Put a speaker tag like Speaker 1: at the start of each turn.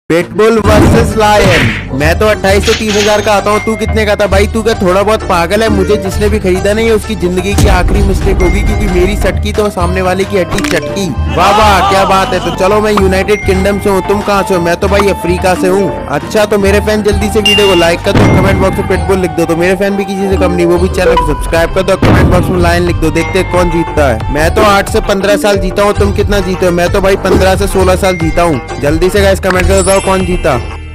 Speaker 1: Pitbull versus lion. मैं तो 28 से 30,000 का आता हूँ, तू कितने का था भाई? तू क्या थोड़ा बहुत पागल है? मुझे जिसने भी खरीदा नहीं है उसकी जिंदगी की आखिरी मिस्टेक होगी, क्योंकि मेरी सटकी तो सामने वाले की हड्डी चटकी। वाह वाह क्या बात है। तो चलो मैं यूनाइटेड किंगडम से हूँ, तुम कहाँ से हो? मैं तो भाई अफ्रीका से हूँ। अच्छा तो मेरे फैन जल्दी से वीडियो को लाइक कर दो, कमेंट बॉक्स में पिटबुल लिख दो। तो मेरे फैन भी किसी से कम नहीं, वो भी चैनल को सब्सक्राइब कर दो, कमेंट बॉक्स में लाइन लिख दो। देखते कौन जीतता है। मैं तो 8 से 15 साल जीता हूँ, तुम कितना जीते हो? मैं तो भाई 15 से 16 साल जीता हूँ। जल्दी से गाइस कमेंट कर दो कौन जीता।